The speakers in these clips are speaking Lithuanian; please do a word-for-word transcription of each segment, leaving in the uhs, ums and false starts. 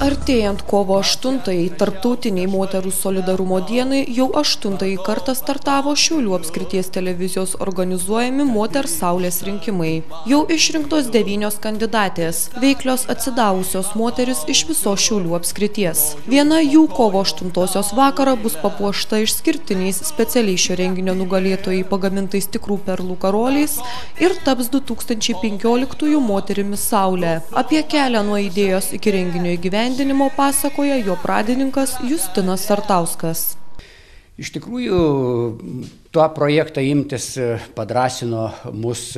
Artėjant kovo aštuntajai tarptautiniai moterų solidarumo dienai jau aštuntąjį kartą startavo Šiaulių apskrities televizijos organizuojami Moters Saulės rinkimai. Jau išrinktos devynios kandidatės, veiklios atsidavusios moteris iš visos Šiaulių apskrities. Viena jų kovo aštuntosios vakarą bus papuošta išskirtiniais specialiai šio renginio nugalėtojai pagamintais tikrų perlų karoliais ir taps du tūkstančiai penkioliktųjų moterimis Saulė. Apie kelią nuo idėjos iki renginio įgyvendinimo pasakoja jo pradininkas Justinas Sartauskas. Iš tikrųjų, tuo projektą imtis padrąsino mus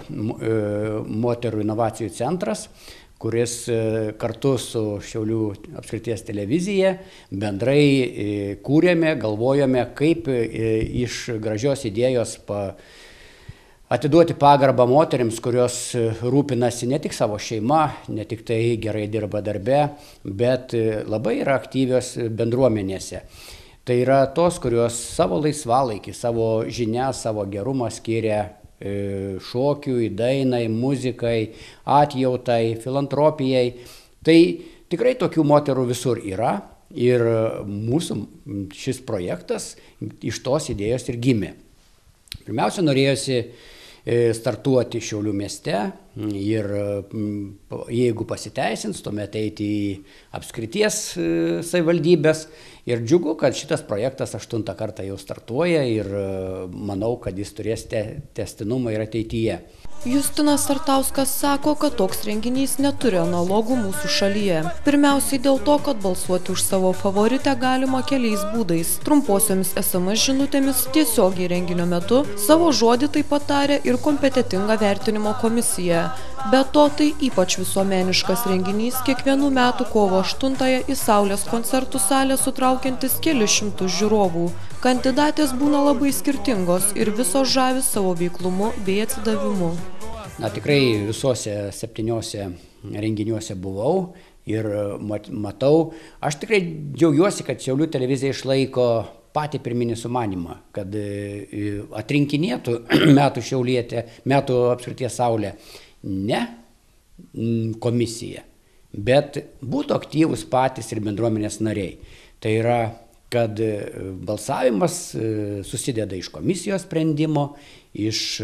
Moterų inovacijų centras, kuris kartu su Šiaulių apskrities televizija bendrai kūrėme, galvojome, kaip iš gražios idėjos pa atiduoti pagarbą moterims, kurios rūpinasi ne tik savo šeima, ne tik tai gerai dirba darbe, bet labai yra aktyvios bendruomenėse. Tai yra tos, kurios savo laisvalaikį, savo žinią, savo gerumą skiria šokiui, dainai, muzikai, atjautai, filantropijai. Tai tikrai tokių moterų visur yra ir mūsų šis projektas iš tos idėjos ir gimė. Pirmiausia, norėjosi startuoti Šiaulių mieste ir jeigu pasiteisins, tuomet eiti į apskrities savivaldybės. Ir džiugu, kad šitas projektas aštuntą kartą jau startuoja ir manau, kad jis turės tęstinumą ir ateityje. Justinas Sartauskas sako, kad toks renginys neturi analogų mūsų šalyje. Pirmiausiai dėl to, kad balsuoti už savo favoritę galima keliais būdais. Trumposiomis es em es žinutėmis tiesiogiai renginio metu savo žodį taip pat tarė ir kompetentinga vertinimo komisija. Be to, tai ypač visuomeniškas renginys kiekvienų metų kovo aštuntąją į Saulės koncertų salę sutraukiantis kelis šimtus žiūrovų. Kandidatės būna labai skirtingos ir visos žavi savo veiklumu bei atsidavimu. Na, tikrai visuose septyniuose renginiuose buvau ir matau. Aš tikrai džiaugiuosi, kad Šiaulių televizija išlaiko patį pirminį sumanimą, kad atrinkinėtų metų šiaulietę, metų apskrities Saulę ne komisija, bet būtų aktyvus patys ir bendruomenės nariai. Tai yra, kad balsavimas susideda iš komisijos sprendimo, iš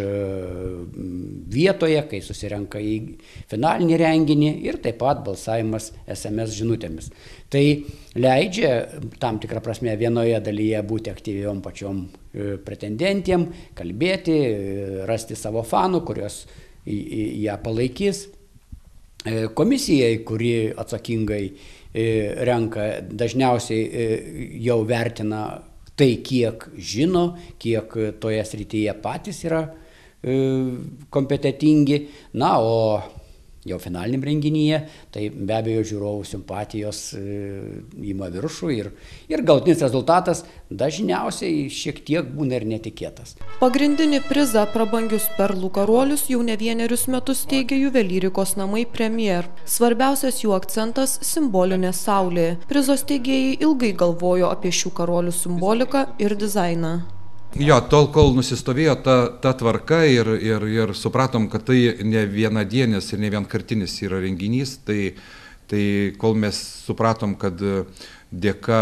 vietoje, kai susirenka į finalinį renginį ir taip pat balsavimas es em es žinutėmis. Tai leidžia tam tikrą prasme vienoje dalyje būti aktyviom pačiom pretendentėm, kalbėti, rasti savo fanų, kurios ją palaikys. Komisijai, kuri atsakingai renka, dažniausiai jau vertina tai, kiek žino, kiek toje srityje patys yra kompetentingi. Na, o jau finaliniam renginyje, tai be abejo žiūrovų simpatijos ima viršų ir, ir galutinis rezultatas dažniausiai šiek tiek būna ir netikėtas. Pagrindinį prizą prabangius perlų karolius jau ne vienerius metus teigia juvelyrikos namai Premier. Svarbiausias jų akcentas – simbolinė saulė. Prizo steigėjai ilgai galvojo apie šių karolių simboliką ir dizainą. Jo, tol, kol nusistovėjo ta, ta tvarka ir, ir, ir supratom, kad tai ne vienadienis ir ne vienkartinis yra renginys, tai, tai kol mes supratom, kad dėka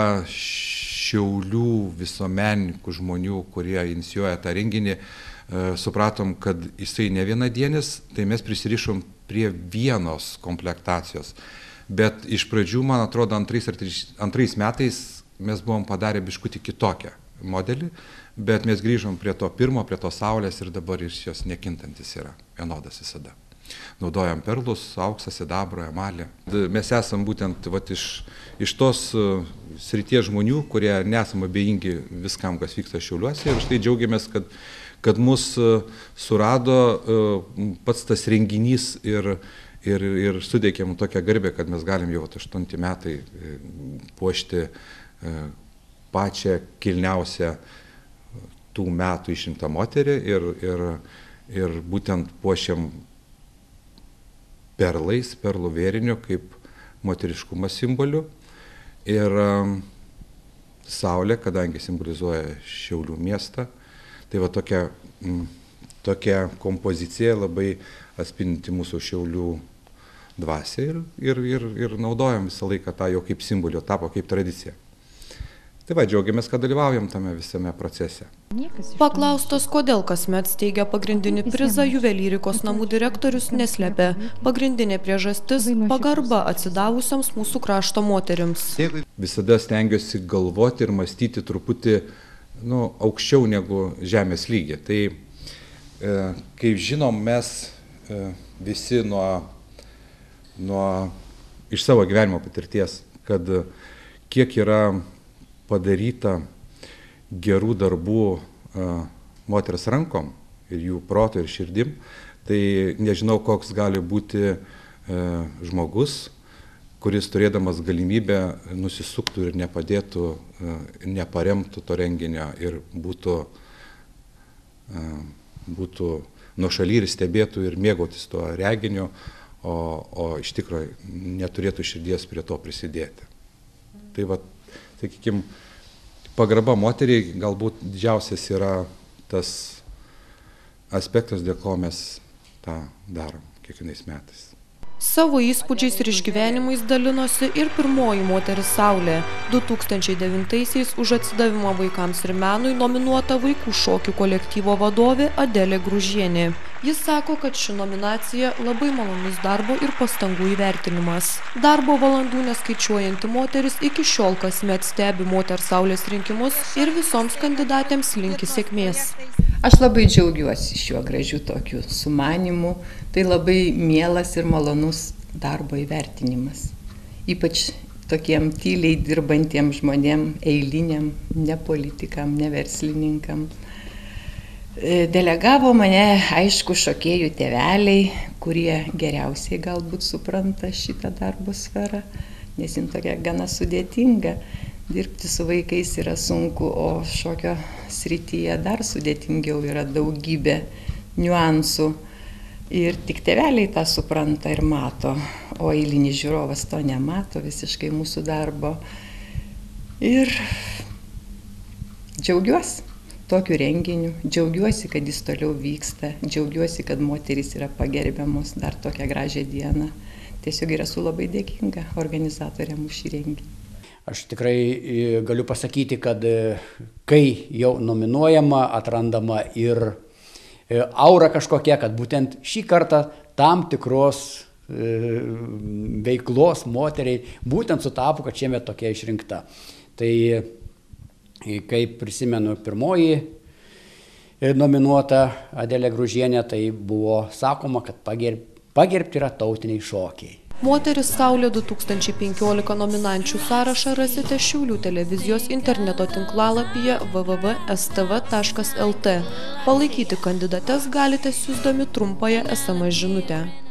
Šiaulių visuomenininkų žmonių, kurie inicijuoja tą renginį, supratom, kad jisai ne vienadienis, tai mes prisirišom prie vienos komplektacijos. Bet iš pradžių, man atrodo, antrais, antrais metais mes buvom padarę biškutį kitokią modelį, bet mes grįžom prie to pirmo, prie to saulės ir dabar iš jos nekintantis yra, vienodas visada. Naudojam perlus, auksą, sidabrą, emalį. Mes esam būtent vat, iš, iš tos uh, srities žmonių, kurie nesam abejingi viskam, kas vyksta Šiauliuose, ir štai džiaugiamės, kad, kad mus uh, surado uh, pats tas renginys ir, ir, ir suteikėm tokią garbę, kad mes galim jau aštunti metai uh, puošti uh, pačią kilniausią tų metų išrinktą moterį ir, ir, ir būtent puošiam perlais, perlų vėriniu kaip moteriškumo simboliu. Ir um, saulė, kadangi simbolizuoja Šiaulių miestą, tai va tokia, m, tokia kompozicija labai atspindinti mūsų Šiaulių dvasią ir, ir, ir, ir naudojam visą laiką tą jau kaip simbolio, tapo kaip tradicija. Tai va, džiaugiamės, kad dalyvaujam tame visame procese. Paklaustas, kodėl kasmet steigia pagrindinį prizą, juvelyrikos namų direktorius neslėpė. Pagrindinė priežastis – pagarba atsidavusioms mūsų krašto moterims. Visada stengiuosi galvoti ir mąstyti truputį nu, aukščiau negu žemės lygį. Tai, e, kaip žinom, mes e, visi nuo, nuo iš savo gyvenimo patirties, kad kiek yra padaryta gerų darbų a, moters rankom ir jų proto ir širdim, tai nežinau, koks gali būti a, žmogus, kuris turėdamas galimybę nusisuktų ir nepadėtų, a, neparemtų to renginio ir būtų, a, būtų nuošaly ir stebėtų ir mėgautis to reginio, o, o iš tikrųjų neturėtų širdies prie to prisidėti. Tai va, sakykime, pagarba moteriai galbūt didžiausias yra tas aspektas, dėl ko mes tą darom kiekvienais metais. Savo įspūdžiais ir išgyvenimais dalinosi ir pirmoji moteris Saulė. du tūkstančiai devintaisiais už atsidavimą vaikams ir menui nominuota vaikų šokių kolektyvo vadovė Adelė Gružienė. Jis sako, kad ši nominacija labai malonus darbo ir pastangų įvertinimas. Darbo valandų neskaičiuojanti moteris iki šiol kasmet stebi moters Saulės rinkimus ir visoms kandidatėms linki sėkmės. Aš labai džiaugiuosi šiuo gražiu tokiu sumanimu. Tai labai mielas ir malonus darbo įvertinimas. Ypač tokiem tyliai dirbantiem žmonėm, eiliniam, ne politikam, ne verslininkam. Delegavo mane, aišku, šokėjų tėveliai, kurie geriausiai galbūt supranta šitą darbo sferą, nes jin tokia gana sudėtinga. Dirbti su vaikais yra sunku, o šokio srityje dar sudėtingiau, yra daugybė niuansų. Ir tik tėveliai tą supranta ir mato, o eilinis žiūrovas to nemato visiškai mūsų darbo. Ir džiaugiuosi tokiu renginiu, džiaugiuosi, kad jis toliau vyksta, džiaugiuosi, kad moterys yra pagerbiamos dar tokią gražią dieną. Tiesiog ir esu labai dėkinga organizatoriam už šį renginį. Aš tikrai galiu pasakyti, kad kai jau nominuojama, atrandama ir aura kažkokia, kad būtent šį kartą tam tikros veiklos moteriai būtent sutapo, kad šiemet tokia išrinkta. Tai kaip prisimenu, pirmoji nominuota Adelė Gružienė, tai buvo sakoma, kad pagerb, pagerbti yra tautiniai šokiai. Moteris Saulė du tūkstančiai penkiolika nominančių sąrašą rasite Šiaulių televizijos interneto tinklalapyje w w w taškas s t v taškas l t. Palaikyti kandidates galite siųsdami trumpąją es em es žinutę.